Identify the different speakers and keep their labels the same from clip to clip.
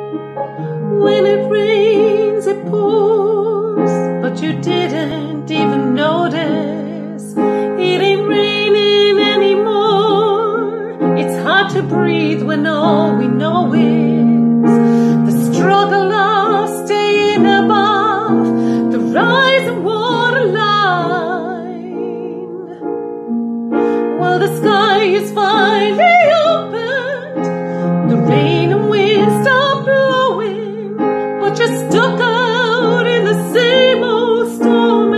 Speaker 1: When it rains, it pours, but you didn't even notice. It ain't raining anymore. It's hard to breathe when all we know is the struggle of staying above the rising waterline. Well, the sky is finally opened, the rain and wind stop blowing, but you're stuck out in the same old storm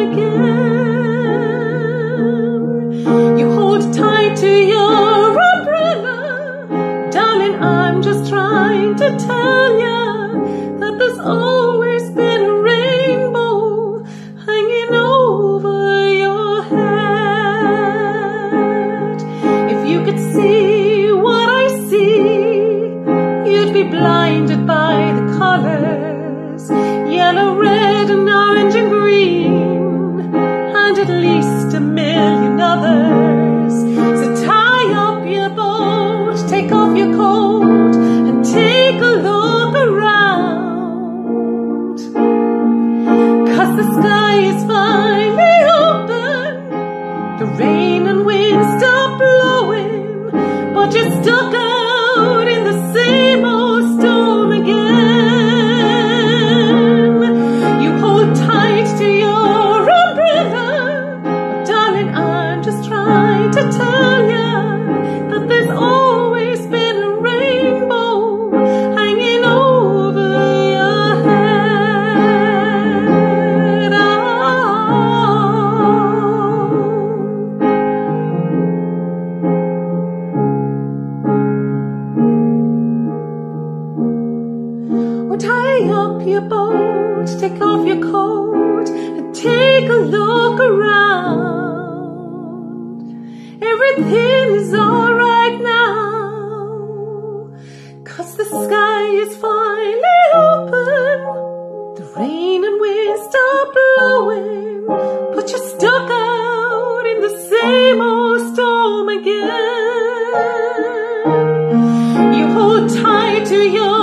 Speaker 1: again. You hold tight to your umbrella, darling, I'm just trying to tell you that there's always been a rainbow hanging over your head. If you could see what I see, you'd be blinded by the colors, yellow, red and orange and green, and at least a million others. So tie up your boat, take off your coat, and take a look around, 'cause the sky is finally open, the rain and wind stop blowing, but you're stuck out in the same old storm again. You hold tight to your umbrella, but darling, I'm just trying to tell you that there's always been a rainbow hanging over your head. Oh, tie up your boat, take off your coat, and take a look around. Everything is alright now, 'cause the sky is finally open, the rain and wind stop blowing, but you're stuck out in the same old storm again. You hold tight to your